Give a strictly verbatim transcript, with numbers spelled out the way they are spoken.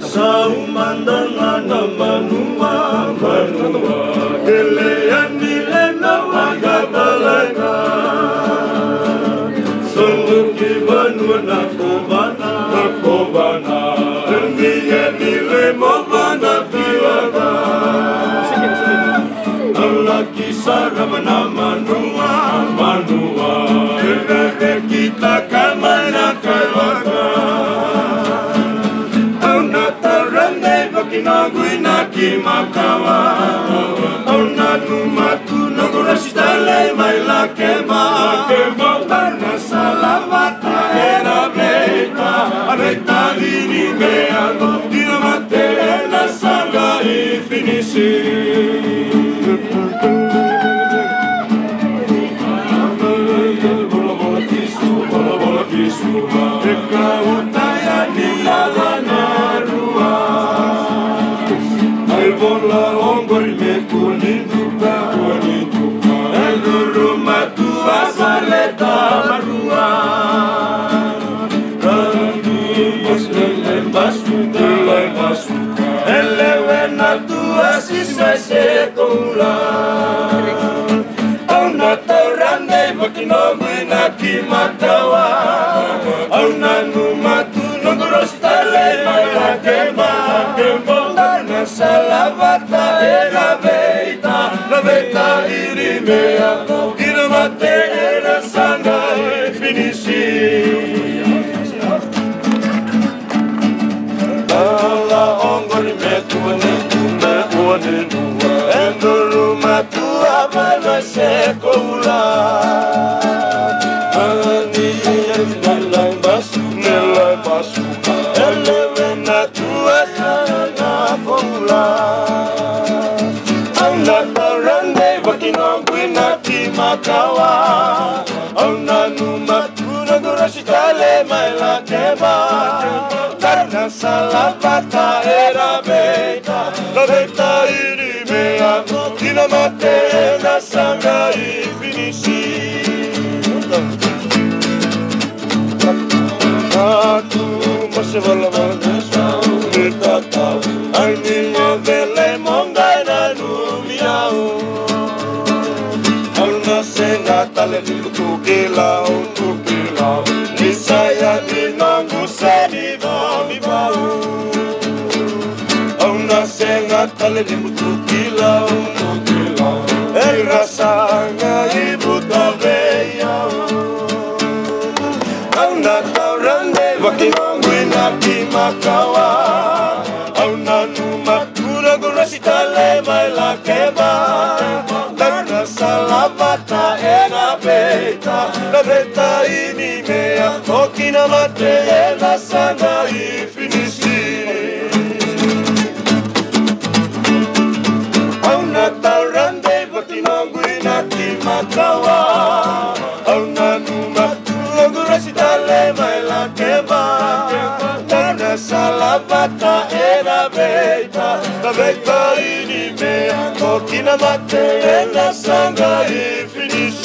Saumandanga na manua manua Keleani le na wagabalanga Suluki banua na kobana na kobana Ndiani le mobana piwaga Allah kisah mana manua manua Kena kita kamana kawaga Kinaguina kimakawa Ona numatu nagurashitale maila kema Karna salamata era beta Areta dini meago Dinamate na saga infinisi Bola bola kisu, bola bola kisu Eka utaya nilalana Bola ongori me kuninduka kuninduka Eluruma tu asaleta marua Randu basele basuka le basuka Elewena tu asisa sekula Auna taurande makinogwina kimatawa Auna numatu nogorostale mailakema Salavata e la veita, la veita irimea, dinamate e la sanga e finisci. Alla ongori me tuane tume uane nua, enduruma tua mala sekoula. Ani nelai basu, nelai basu, elevena tua sana koula. Auna tarande wakinogwina kimakawa Auna numatuna gurashitale maila kema Karna salapata era beta La beta irimea Dinamate na sanga infinisi Aku masih bala-bala Betatau Aininya vele mongai na numiau Auna senga tale tukilau tukilau Nisaya dinongu seni vomi bau Auna senga tale tukilau tukilau El rasanya ibu taveyau Auna taurande wakinongu kimakawa Auna numatura gurashitale maila kema Karna salamata ena beta La beta inimea Okina mate ena sana infinisi Auna taurande wakinonguina kimakawa Auna numatura gurashitale maila kema Salavata era beta, la beta inimea, okina mate e la sanga infinisi.